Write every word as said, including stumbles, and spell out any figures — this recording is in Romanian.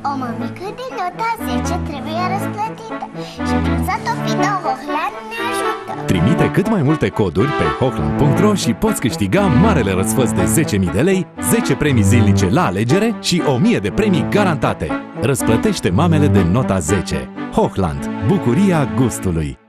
O mămică de nota zece trebuie răsplătită și brânza topită Hochland ne ajută. Trimite cât mai multe coduri pe hochland punct ro și poți câștiga marele răsfăț de zece mii de lei, zece premii zilnice la alegere și o mie de premii garantate. Răsplătește mamele de nota zece. Hochland. Bucuria gustului.